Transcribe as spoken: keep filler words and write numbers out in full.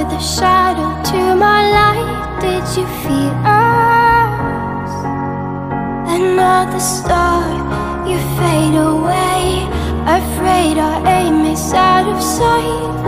the shadow to my light. Did you feel us? Another star, you fade away. Afraid our aim is out of sight.